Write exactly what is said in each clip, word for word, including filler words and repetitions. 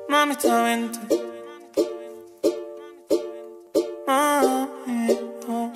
Mamita, vente. Mami, oh.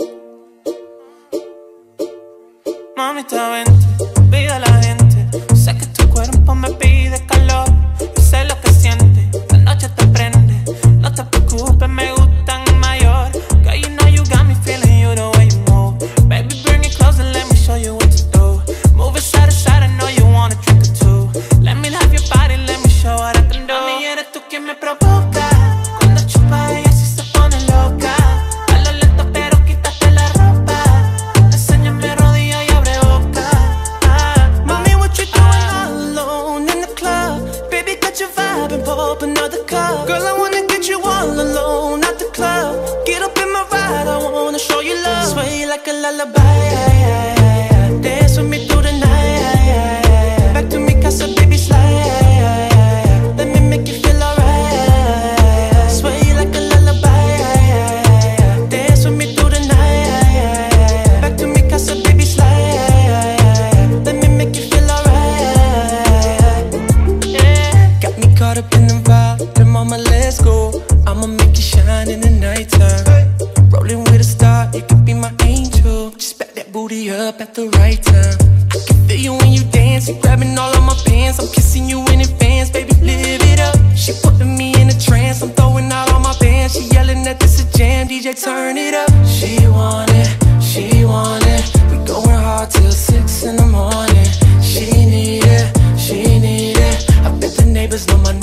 Mamita, vente. Pide a la gente. Sé que tu cuerpo me pide calor. Yo sé lo que sientes. La noche te prende. No te preocupes, me gustan mayor. Girl, you know you got me feeling you the way you move. Baby, bring it close and let me show you what to do. Move it side to side, I know you wanna drink it too. Let me love your body, let me show what I can do. Mami, eres tú quien me provoca. Cuando chupa ella sí se pone loca. A lo lento pero quítate la ropa. Enséñame rodilla y abre boca. ah, Mommy, what you doing all alone in the club? Baby, got your vibe and pour up another cup. Girl, I wanna get you all alone at the club. Get up in my ride, I wanna show you love. Sway like a lullaby. Dance with me through the night. Back to me, casa, baby, slide. Let me make you feel alright. Sway like a lullaby. Dance with me through the night. Back to me, casa, baby, slide. Let me make you feel alright. yeah. Got me caught up in the vibe. Then mama, let's go. I'ma make you shine in the nighttime. Rolling with a star, you could be my angel. Just back that booty up at the right time. I can feel you when you dance, you grabbing all of my pants. I'm kissing you in advance, baby, live it up. She putting me in a trance, I'm throwing out all my bands. She yelling that this a jam, D J turn it up. She want it, she want it. We going hard till six in the morning. She need it, she need it. I bet the neighbors know my